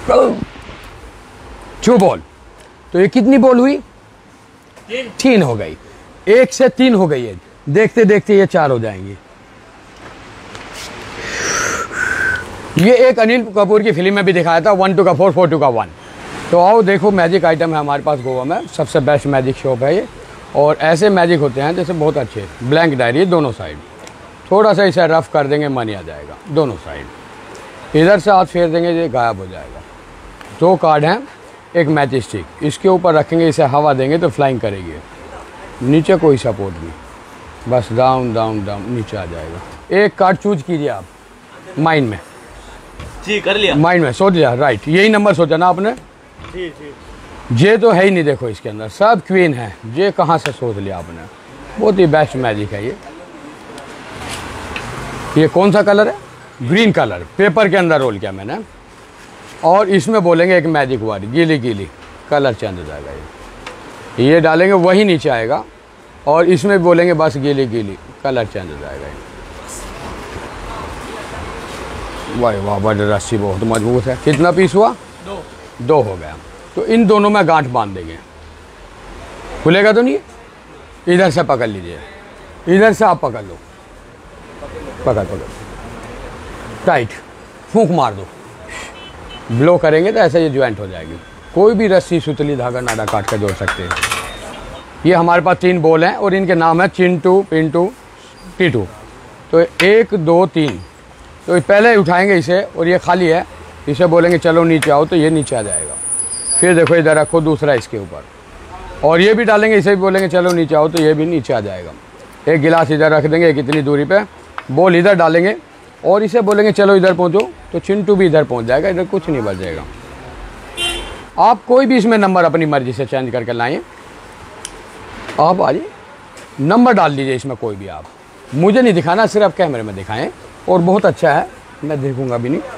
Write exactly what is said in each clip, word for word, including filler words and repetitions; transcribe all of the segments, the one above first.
To ball. तो ये कितनी बॉल हुई? तीन हो गई। एक से तीन हो गई है, देखते देखते ये चार हो जाएंगी। ये एक अनिल कपूर की फिल्म में भी दिखाया था, वन टू का फोर, फोर टू का वन। तो आओ देखो, मैजिक आइटम है हमारे पास गोवा में, सबसे बेस्ट मैजिक शॉप है ये। और ऐसे मैजिक होते हैं जैसे बहुत अच्छे, ब्लैंक डायरी दोनों साइड, थोड़ा सा इसे रफ कर देंगे मनी आ जाएगा दोनों साइड। इधर से हाथ फेर देंगे ये गायब हो जाएगा। दो कार्ड हैं, एक मैजिक स्टिक, इसके ऊपर रखेंगे, इसे हवा देंगे तो फ्लाइंग करेगी। नीचे कोई सपोर्ट नहीं, बस डाउन डाउन डाउन नीचे आ जाएगा। एक कार्ड चूज कीजिए आप माइंड में। जी कर लिया, माइंड में सोच लिया, राइट, यही नंबर सोचा ना आपने? जी जी। जे तो है ही नहीं, देखो इसके अंदर सब क्वीन है, जे कहाँ से सोच लिया आपने। बहुत ही बेस्ट मैजिक है ये। ये कौन सा कलर है? ग्रीन कलर, पेपर के अंदर रोल किया मैंने। और इसमें बोलेंगे एक मैजिक वर्ड, गीली गीली, कलर चेंज हो जाएगा ये। ये डालेंगे वही नीचे आएगा, और इसमें बोलेंगे बस गीली गीली, कलर चेंज हो जाएगा ये। वाह वाह, बड़ी रस्सी बहुत मजबूत है। कितना पीस हुआ? दो। दो हो गया। तो इन दोनों में गांठ बांध देंगे, खुलेगा तो नहीं। इधर से पकड़ लीजिए, इधर से आप पकड़ लो, पकड़ पकड़ टाइट, फूंक मार दो, ब्लो करेंगे तो ऐसे ये ज्वाइंट हो जाएगी। कोई भी रस्सी, सुतली, धागा, नाड़ा काट कर जोड़ सकते हैं। ये हमारे पास तीन बॉल हैं और इनके नाम है चिंटू, पिंटू, टीटू। तो एक दो तीन, तो पहले उठाएंगे इसे, और ये खाली है, इसे बोलेंगे चलो नीचे आओ, तो ये नीचे आ जाएगा। फिर देखो इधर रखो दूसरा इसके ऊपर, और ये भी डालेंगे, इसे भी बोलेंगे चलो नीचे आओ, तो ये भी नीचे आ जाएगा। एक गिलास इधर रख देंगे कितनी दूरी पे, बॉल इधर डालेंगे, और इसे बोलेंगे चलो इधर पहुँचो, तो चिंटू भी इधर पहुँच जाएगा, इधर कुछ नहीं बचेगा। आप कोई भी इसमें नंबर अपनी मर्जी से चेंज करके लाएँ। आप आइए, नंबर डाल दीजिए इसमें कोई भी, आप मुझे नहीं दिखाना, सिर्फ कैमरे में दिखाएं। और बहुत अच्छा है, मैं देखूंगा भी नहीं।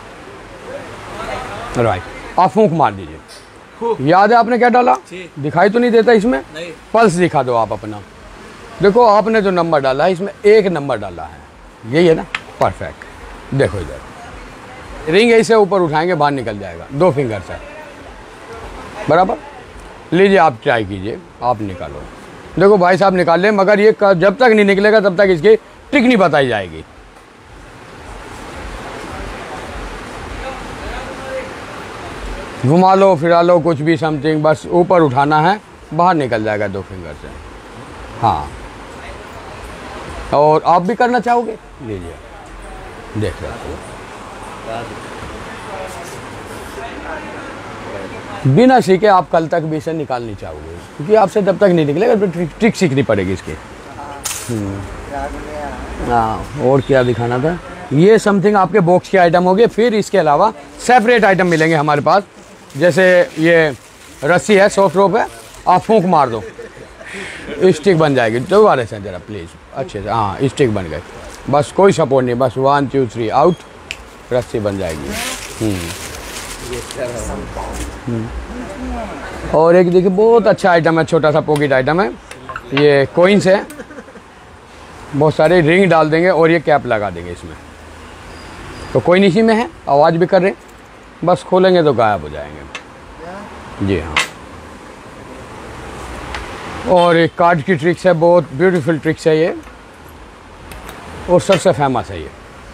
राइट, आप फूंक मार दीजिए। याद है आपने क्या डाला? दिखाई तो नहीं देता इसमें? नहीं। पल्स दिखा दो आप अपना। देखो आपने जो नंबर डाला है, इसमें एक नंबर डाला है, यही है ना? परफेक्ट। देखो इधर रिंग ऐसे ऊपर उठाएंगे, बाहर निकल जाएगा दो फिंगर से, बराबर। लीजिए आप ट्राई कीजिए, आप निकालो। देखो भाई साहब निकाल लें, मगर ये जब तक नहीं निकलेगा तब तक इसकी ट्रिक नहीं बताई जाएगी। घुमा लो, फिरा लो, कुछ भी समथिंग, बस ऊपर उठाना है, बाहर निकल जाएगा दो फिंगर से। हाँ, और आप भी करना चाहोगे? लीजिए, देख रहे हो, बिना सीखे आप कल तक भी इसे निकाल नहीं चाहोगे, क्योंकि आपसे जब तक नहीं निकलेगा तो ट्रिक, ट्रिक सीखनी पड़ेगी इसकी। हाँ, और क्या दिखाना था? ये समथिंग आपके बॉक्स के आइटम हो गए। फिर इसके अलावा सेपरेट आइटम मिलेंगे हमारे पास, जैसे ये रस्सी है, सॉफ्ट रोप है, आप फूंक मार दो, स्टिक बन जाएगी। दोबारा से जरा प्लीज़, अच्छे से, हाँ स्टिक बन गए, बस कोई सपोर्ट नहीं, बस वन टू थ्री आउट, रस्सी बन जाएगी। और एक देखिए बहुत अच्छा आइटम है, छोटा सा पॉकेट आइटम है, ये कॉइन्स है, बहुत सारे रिंग डाल देंगे और ये कैप लगा देंगे इसमें, तो कोई इसी में है, आवाज़ भी कर रहे, बस खोलेंगे तो गायब हो जाएंगे। जी हाँ। और एक कार्ड की ट्रिक्स है, बहुत ब्यूटीफुल ट्रिक्स है ये, और सबसे फेमस है ये।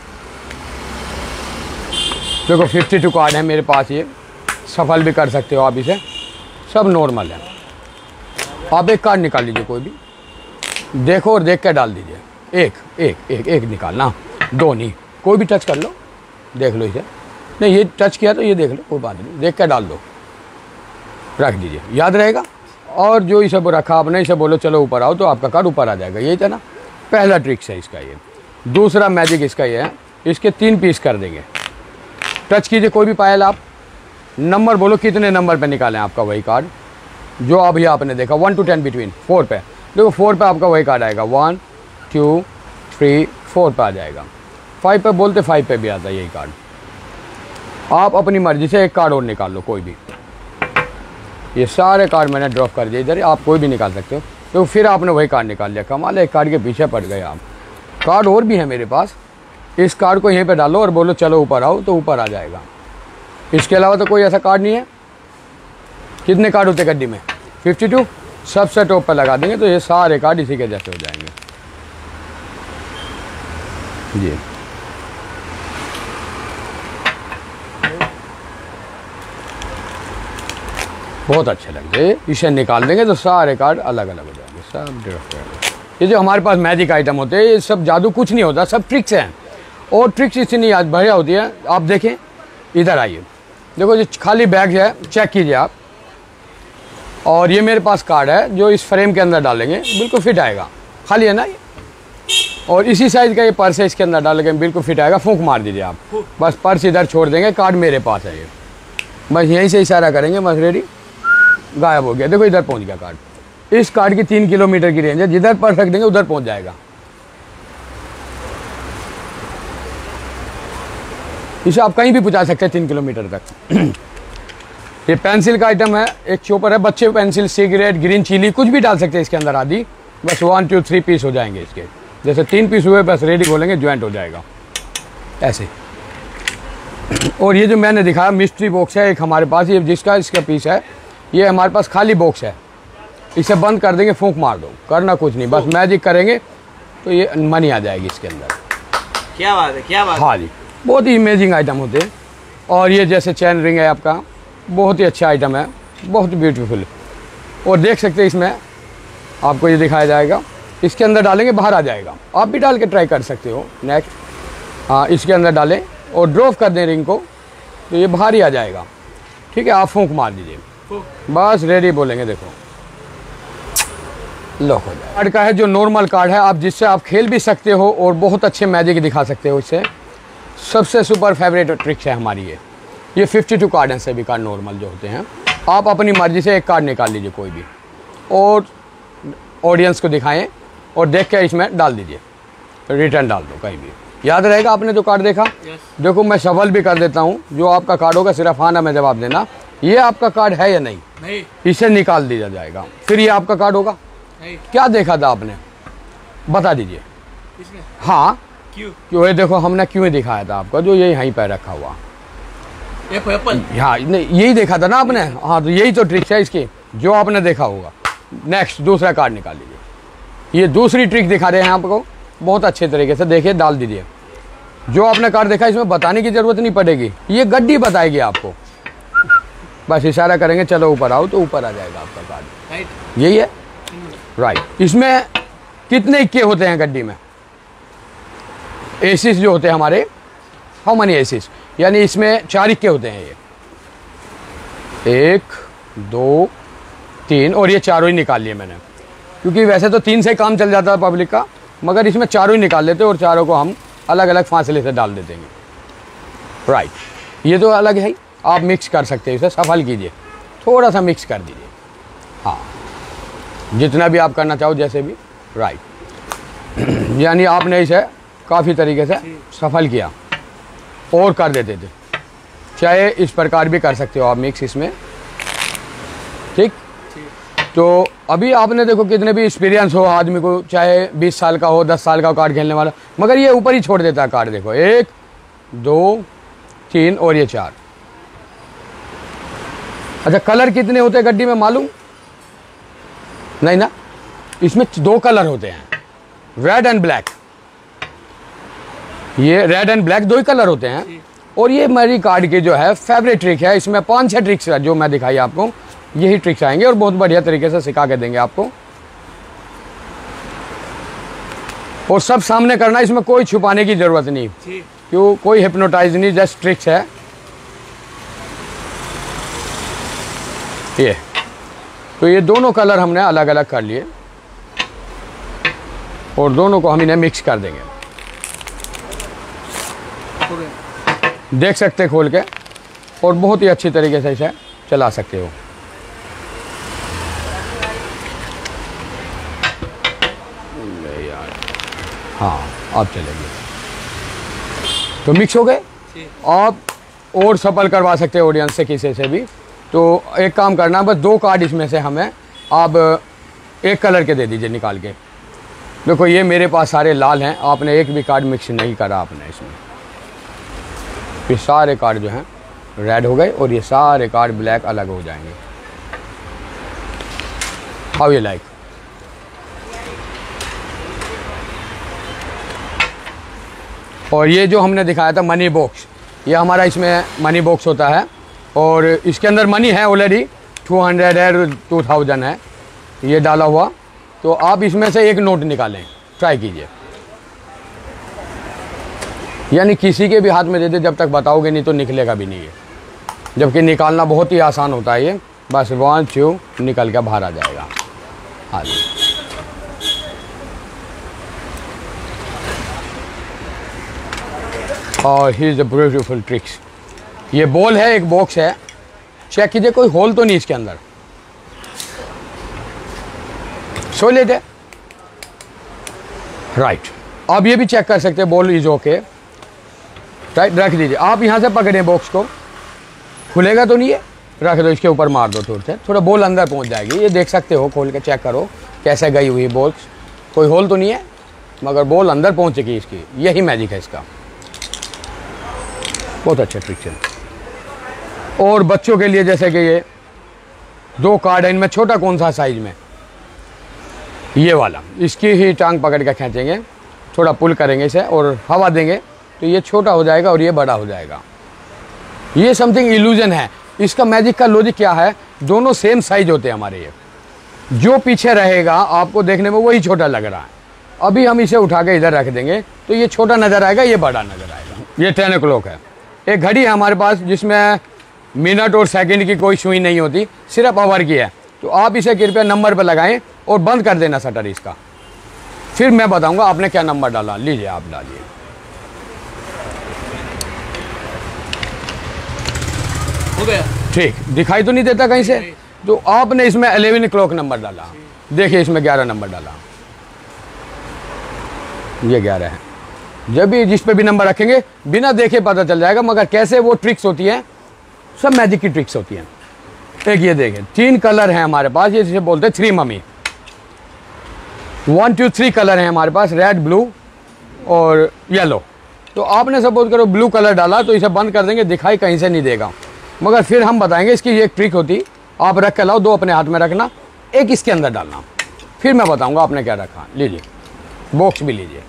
देखो फिफ्टी टू कार्ड है मेरे पास, ये सफल भी कर सकते हो आप इसे, सब नॉर्मल है। आप एक कार्ड निकाल लीजिए कोई भी, देखो और देख कर डाल दीजिए। एक एक एक एक निकालना, दो नहीं, कोई भी टच कर लो, देख लो इसे। नहीं ये टच किया तो ये देख लो, कोई बात नहीं, देख कर डाल दो, रख दीजिए, याद रहेगा। और जो इसे रखा आपने, इसे बोलो चलो ऊपर आओ, तो आपका कार्ड ऊपर आ जाएगा। यही था ना, पहला ट्रिक्स है इसका ये। दूसरा मैजिक इसका ये है, इसके तीन पीस कर देंगे। टच कीजिए कोई भी पायल, आप नंबर बोलो कितने नंबर पे निकालें आपका वही कार्ड, जो अभी आपने देखा, one two ten between, four पे। देखो फोर पे आपका वही कार्ड आएगा, वन टू थ्री फोर पे आ जाएगा। फाइव पे बोलते फाइव पे भी आता है यही कार्ड। आप अपनी मर्जी से एक कार्ड और निकाल लो कोई भी। ये सारे कार्ड मैंने ड्रॉप कर दिए इधर, आप कोई भी निकाल सकते हो। तो फिर आपने वही कार्ड निकाल लिया, कमाल है, एक कार्ड के पीछे पड़ गए आप। कार्ड और भी है मेरे पास, इस कार्ड को यहीं पे डालो और बोलो चलो ऊपर आओ, तो ऊपर आ जाएगा। इसके अलावा तो कोई ऐसा कार्ड नहीं है। कितने कार्ड होते हैं गड्डी में? Fifty to. सबसे टॉप पर लगा देंगे तो ये सारे कार्ड इसी के जैसे हो जाएंगे जी। बहुत अच्छे लगते, इसे निकाल देंगे तो सारे कार्ड अलग अलग हो जाएंगे, सब डिफरेंट। ये जो हमारे पास मैजिक आइटम होते हैं ये सब जादू कुछ नहीं होता, सब ट्रिक्स हैं। और ट्रिक्स इतनी आज बढ़िया होती है। आप देखें, इधर आइए, देखो जो खाली बैग है चेक कीजिए आप। और ये मेरे पास कार्ड है जो इस फ्रेम के अंदर डालेंगे बिल्कुल फिट आएगा, खाली है ना ये। और इसी साइज़ का ये पर्स है, इसके अंदर डालेंगे बिल्कुल फिट आएगा। फूंक मार दीजिए आप, बस पर्स इधर छोड़ देंगे, कार्ड मेरे पास है ये। बस यहीं से इशारा करेंगे, बस रेडी, गायब हो गया। देखो इधर पहुंच गया कार्ड। इस कार्ड की तीन किलोमीटर की रेंज है, जिधर पर्स रख देंगे उधर पहुंच जाएगा। इसे आप कहीं भी पहुंचा सकते हैं तीन किलोमीटर तक। ये पेंसिल का आइटम है, एक चोपर है, बच्चे पेंसिल, सिगरेट, ग्रीन चिली कुछ भी डाल सकते हैं इसके अंदर आदि। बस वन टू थ्री पीस हो जाएंगे इसके, जैसे तीन पीस हुए बस रेडी बोलेंगे ज्वाइंट हो जाएगा ऐसे। और ये जो मैंने दिखाया मिस्ट्री बॉक्स है एक हमारे पास, ये जिसका इसका पीस है, ये हमारे पास खाली बॉक्स है। इसे बंद कर देंगे, फूंक मार दो, करना कुछ नहीं, बस मैजिक करेंगे तो ये मनी आ जाएगी इसके अंदर। क्या बात है, क्या बात। हाँ जी, बहुत ही इमेजिंग आइटम होते हैं। और ये जैसे चैन रिंग है आपका, बहुत ही अच्छा आइटम है, बहुत ब्यूटीफुल। और देख सकते हैं इसमें आपको ये दिखाया जाएगा, इसके अंदर डालेंगे बाहर आ जाएगा। आप भी डाल के ट्राई कर सकते हो। नेक्स्ट, हाँ इसके अंदर डालें और ड्रॉप कर दें रिंग को तो ये बाहर ही आ जाएगा। ठीक है, आप फूंक मार दीजिए, बस रेडी बोलेंगे, देखो लॉक हो जाए। कार्ड का है जो नॉर्मल कार्ड है, आप जिससे आप खेल भी सकते हो और बहुत अच्छे मैजिक दिखा सकते हो। इससे सबसे सुपर फेवरेट ट्रिक्स है हमारी ये ये फिफ्टी टू कार्ड हैं, सभी कार्ड नॉर्मल जो होते हैं। आप अपनी मर्जी से एक कार्ड निकाल लीजिए कोई भी और ऑडियंस को दिखाएं और देख के इसमें डाल दीजिए, रिटर्न डाल दो कहीं भी। याद रहेगा आपने जो कार्ड देखा। yes. देखो मैं सवाल भी कर देता हूँ, जो आपका कार्ड होगा सिर्फ हाँ ना में जवाब देना, ये आपका कार्ड है या नहीं, नहीं। इसे निकाल दिया जाएगा, फिर ये आपका कार्ड होगा। नहीं। क्या देखा था आपने, बता दीजिए। इसमें? हाँ, क्यों? क्यों? ये देखो हमने क्यों दिखाया था आपका, जो ये यहीं पर रखा हुआ। एप्पल। हाँ नहीं, यही देखा था ना आपने। हाँ तो यही तो ट्रिक है इसकी, जो आपने देखा होगा। नेक्स्ट, दूसरा कार्ड निकाल लीजिए। ये दूसरी ट्रिक दिखा रहे हैं आपको, बहुत अच्छे तरीके से देखिए, डाल दीजिए। जो आपने कार्ड देखा इसमें बताने की जरूरत नहीं पड़ेगी, ये गड्डी बताएगी आपको। बस इशारा करेंगे चलो ऊपर आओ तो ऊपर आ जाएगा आपका कार्ड। राइट, यही है राइट। इसमें कितने इक्के होते हैं गड्डी में? एसिस जो होते हैं हमारे, हाउ मनी एसिस, यानी इसमें चार इक्के होते हैं। ये एक, दो, तीन, और ये चारों ही निकाल लिए मैंने, क्योंकि वैसे तो तीन से काम चल जाता है पब्लिक का, मगर इसमें चारों ही निकाल लेते और चारों को हम अलग अलग फासले से डाल देते हैं। राइट, ये तो अलग है ही, आप मिक्स कर सकते हैं, इसे सफल कीजिए, थोड़ा सा मिक्स कर दीजिए। हाँ, जितना भी आप करना चाहो, जैसे भी। राइट, यानी आपने इसे काफ़ी तरीके से सफल किया और कर देते थे। चाहे इस प्रकार भी कर सकते हो आप मिक्स इसमें। ठीक, तो अभी आपने देखो कितने भी एक्सपीरियंस हो आदमी को, चाहे बीस साल का हो, दस साल का कार्ड खेलने वाला, मगर ये ऊपर ही छोड़ देता है कार्ड। देखो एक, दो, तीन और ये चार। अच्छा, कलर कितने होते हैं गड्डी में मालूम? नहीं ना, इसमें दो कलर होते हैं, रेड एंड ब्लैक। ये रेड एंड ब्लैक दो ही कलर होते हैं। और ये मेरी कार्ड की जो है फेवरेट ट्रिक है, इसमें पांच छह ट्रिक्स है जो मैं दिखाई आपको, यही ट्रिक्स आएंगे और बहुत बढ़िया तरीके से सिखा के देंगे आपको। और सब सामने करना, इसमें कोई छुपाने की जरूरत नहीं, क्यों, कोई हिप्नोटाइज नहीं, जस्ट ट्रिक्स है ये। तो ये दोनों कलर हमने अलग अलग कर लिए और दोनों को हम इन्हें मिक्स कर देंगे। देख सकते हैं खोल के, और बहुत ही अच्छी तरीके से इसे चला सकते हो। यार हाँ, अब चलेंगे तो मिक्स हो गए। आप और सफल करवा सकते हो ऑडियंस से, किसी से भी। तो एक काम करना, बस दो कार्ड इसमें से हमें आप एक कलर के दे दीजिए निकाल के। देखो ये मेरे पास सारे लाल हैं, आपने एक भी कार्ड मिक्स नहीं करा आपने इसमें। फिर सारे कार्ड जो हैं रेड हो गए और ये सारे कार्ड ब्लैक अलग हो जाएंगे। How you like. और ये जो हमने दिखाया था मनी बॉक्स, ये हमारा इसमें मनी बॉक्स होता है और इसके अंदर मनी है ऑलरेडी, टू हंड्रेड है, टू थाउजेंड है ये डाला हुआ। तो आप इसमें से एक नोट निकालें, ट्राई कीजिए, यानी किसी के भी हाथ में दे दे, जब तक बताओगे नहीं तो निकलेगा भी नहीं है, जबकि निकालना बहुत ही आसान होता है ये। बस वन टू निकल के बाहर आ जाएगा। हाँ जी, और he is a beautiful tricks. ये बॉल है, एक बॉक्स है, चेक कीजिए कोई होल तो नहीं इसके अंदर। सो लेते राइट। आप ये भी चेक कर सकते हैं बॉल इज ओके, राइट। रख दीजिए, आप यहाँ से पकड़ें बॉक्स को, खुलेगा तो नहीं है, रख दो, इसके ऊपर मार दो थोड़े से, थोड़ा बॉल अंदर पहुँच जाएगी। ये देख सकते हो, खोल के चेक करो कैसे गई हुई बॉक्स, कोई होल तो नहीं है मगर बॉल अंदर पहुँचेगी इसकी। यही मैजिक है इसका, बहुत अच्छा ट्रिक है। और बच्चों के लिए जैसे कि ये दो कार्ड है, इनमें छोटा कौन सा साइज में, ये वाला, इसकी ही टांग पकड़ के खींचेंगे, थोड़ा पुल करेंगे इसे और हवा देंगे तो ये छोटा हो जाएगा और ये बड़ा हो जाएगा। ये समथिंग इल्यूजन है। इसका मैजिक का लॉजिक क्या है, दोनों सेम साइज होते हैं हमारे। ये जो पीछे रहेगा आपको देखने में वही छोटा लग रहा है। अभी हम इसे उठा के इधर रख देंगे तो ये छोटा नज़र आएगा, ये बड़ा नज़र आएगा। ये टेन ओ क्लॉक है, एक घड़ी है हमारे पास जिसमें मिनट और सेकंड की कोई सुई नहीं होती, सिर्फ आवर की है। तो आप इसे कृपया नंबर पर लगाएं और बंद कर देना शटर इसका, फिर मैं बताऊंगा आपने क्या नंबर डाला। लीजिए, आप डालिए, हो गया। ठीक, दिखाई तो नहीं देता कहीं से। तो आपने इसमें इलेवन क्लॉक नंबर डाला, देखिए इसमें ग्यारह नंबर डाला, ये ग्यारह है। जब भी जिस पे भी नंबर रखेंगे बिना देखे पता चल जाएगा। मगर कैसे वो ट्रिक्स होती हैं, सब मैजिक की ट्रिक्स होती हैं। एक ये देखें, तीन कलर हैं हमारे पास, ये जिसे बोलते हैं three mummy. One two three colour हैं हमारे पास, रेड, ब्लू और येलो। तो आपने सपोज करो ब्लू कलर डाला तो इसे बंद कर देंगे, दिखाई कहीं से नहीं देगा। मगर फिर हम बताएंगे इसकी ये एक ट्रिक होती, आप रख के लाओ, दो अपने हाथ में रखना, एक इसके अंदर डालना, फिर मैं बताऊंगा आपने क्या रखा। लीजिए, बॉक्स भी लीजिए,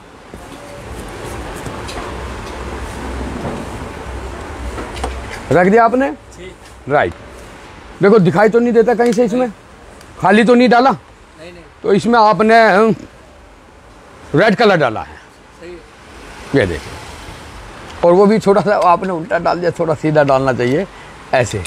रख दिया आपने, राइट। देखो दिखाई तो नहीं देता कहीं से, इसमें खाली तो नहीं डाला, नहीं नहीं, तो इसमें आपने रेड कलर डाला है, सही है। ये देखिए, और वो भी छोटा सा आपने उल्टा डाल दिया, थोड़ा सीधा डालना चाहिए ऐसे।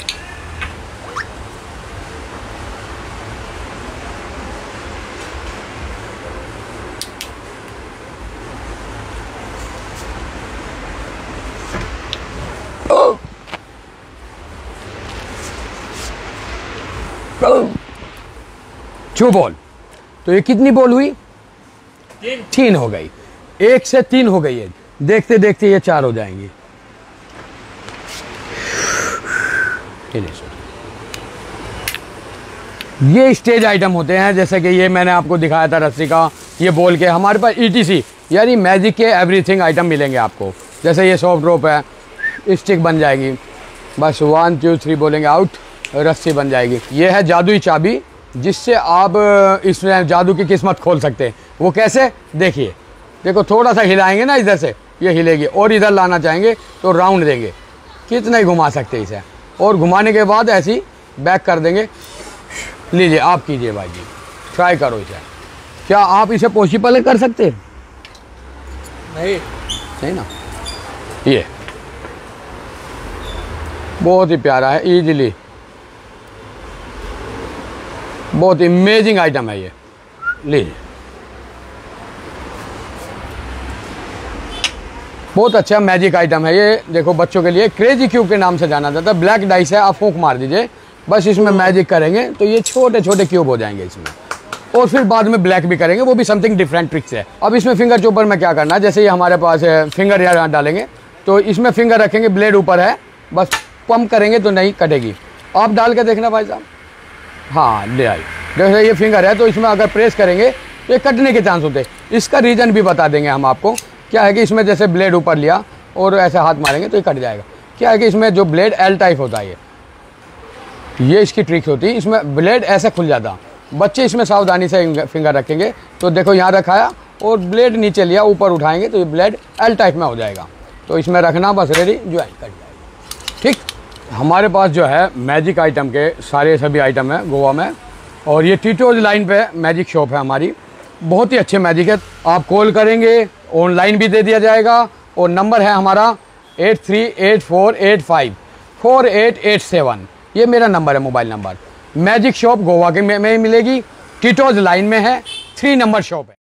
टू बॉल, तो ये कितनी बॉल हुई, तीन तीन हो गई, एक से तीन हो गई है। देखते देखते ये चार हो जाएंगी। ये स्टेज आइटम होते हैं, जैसे कि ये मैंने आपको दिखाया था रस्सी का, ये बोल के हमारे पास ईटीसी यानी मैजिक के एवरीथिंग आइटम मिलेंगे आपको। जैसे ये सॉफ्ट रोप है, स्टिक बन जाएगी, बस वन टू थ्री बोलेंगे आउट, रस्सी बन जाएगी। ये है जादुई चाबी, जिससे आप इसमें जादू की किस्मत खोल सकते हैं। वो कैसे, देखिए, देखो थोड़ा सा हिलाएंगे ना इधर से, ये हिलेगी, और इधर लाना चाहेंगे तो राउंड देंगे, कितना ही घुमा सकते हैं इसे, और घुमाने के बाद ऐसी बैक कर देंगे। लीजिए, आप कीजिए भाई जी, ट्राई करो इसे। क्या आप इसे पॉसिबल कर सकते हैं? नहीं नहीं ना। ये बहुत ही प्यारा है, इजीली, बहुत इमेजिंग आइटम है ये। लीजिए, बहुत अच्छा मैजिक आइटम है ये। देखो बच्चों के लिए क्रेजी क्यूब के नाम से जाना जाता है। ब्लैक डाइस है, आप फूंक मार दीजिए, बस इसमें मैजिक करेंगे तो ये छोटे छोटे क्यूब हो जाएंगे इसमें, और फिर बाद में ब्लैक भी करेंगे, वो भी समथिंग डिफरेंट ट्रिक्स है। अब इसमें फिंगर चॉपर में क्या करना है, जैसे ये हमारे पास है, फिंगर यहाँ डालेंगे तो इसमें फिंगर रखेंगे, ब्लेड ऊपर है, बस पंप करेंगे तो नहीं कटेगी। आप डाल के देखना भाई साहब, हाँ ले आई। जैसे ये फिंगर है तो इसमें अगर प्रेस करेंगे तो ये कटने के चांस होते हैं। इसका रीज़न भी बता देंगे हम आपको, क्या है कि इसमें जैसे ब्लेड ऊपर लिया और ऐसे हाथ मारेंगे तो ये कट जाएगा। क्या है कि इसमें जो ब्लेड एल टाइप होता है, ये ये इसकी ट्रिक होती है। इसमें ब्लेड ऐसे खुल जाता, बच्चे इसमें सावधानी से फिंगर रखेंगे तो देखो यहाँ रखाया और ब्लेड नीचे लिया, ऊपर उठाएंगे तो ये ब्लेड एल टाइप में हो जाएगा। तो इसमें रखना बस रेडी, ज्वाइन कट जाएगा। ठीक, हमारे पास जो है मैजिक आइटम के सारे सभी आइटम है गोवा में, और ये टीटोज लाइन पे मैजिक शॉप है हमारी। बहुत ही अच्छे मैजिक है, आप कॉल करेंगे ऑनलाइन भी दे दिया जाएगा, और नंबर है हमारा eight three eight four eight five four eight eight seven, ये मेरा नंबर है, mobile number. Magic shop Goa के में, में मिलेगी, टीटोज लाइन में है, थ्री नंबर शॉप है।